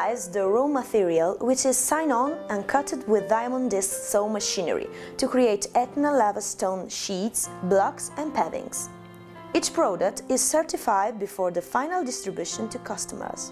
utilize the raw material, which is sign-on and coated with diamond disc saw machinery to create Etna lava stone sheets, blocks and pavings. Each product is certified before the final distribution to customers.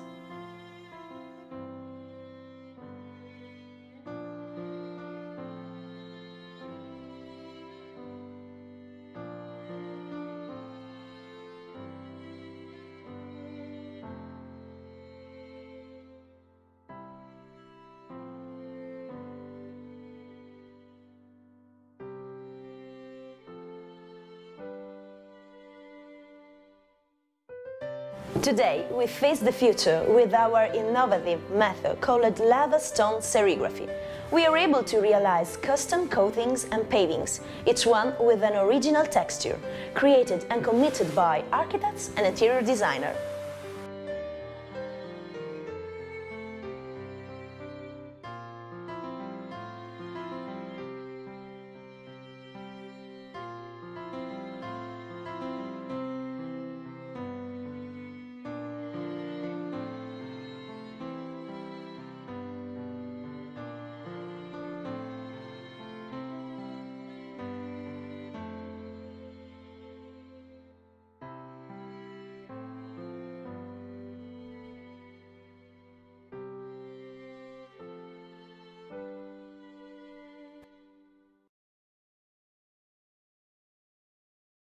Today, we face the future with our innovative method called lava stone serigraphy. We are able to realize custom coatings and pavings, each one with an original texture, created and committed by architects and interior designers.